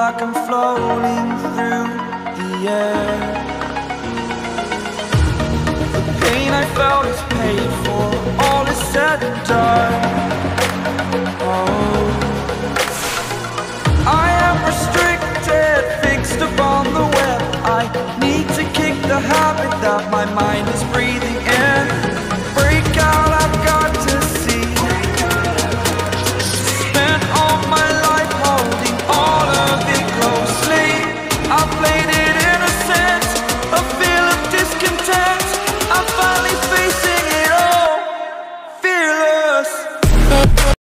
like I'm floating through the air. The pain I felt is paid for, all is said and done.